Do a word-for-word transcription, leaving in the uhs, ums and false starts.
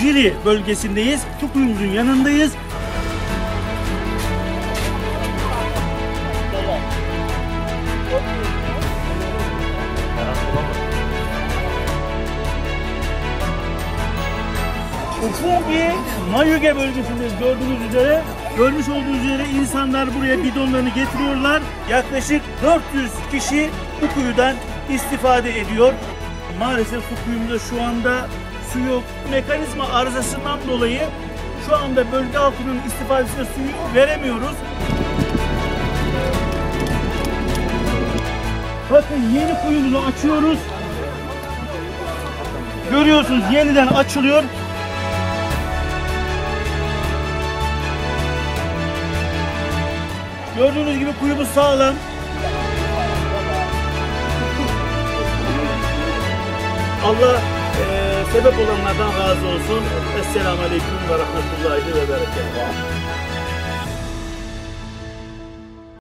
Ciri bölgesindeyiz. Su kuyumuzun yanındayız. Ufungi Mayuge bölgesindeyiz gördüğünüz üzere. Görmüş olduğunuz üzere insanlar buraya bidonlarını getiriyorlar. Yaklaşık dört yüz kişi bu kuyudan istifade ediyor. Maalesef su kuyumuzda şu anda su yok. Mekanizma arızasından dolayı şu anda bölge halkının istifadesine suyu veremiyoruz. Bakın yeni kuyumuzu açıyoruz. Görüyorsunuz yeniden açılıyor. Gördüğünüz gibi kuyumuz sağlam. Allah e, sebep olanlardan razı olsun. Esselamu Aleyküm ve Rahmetullahi ve Berekatuhu.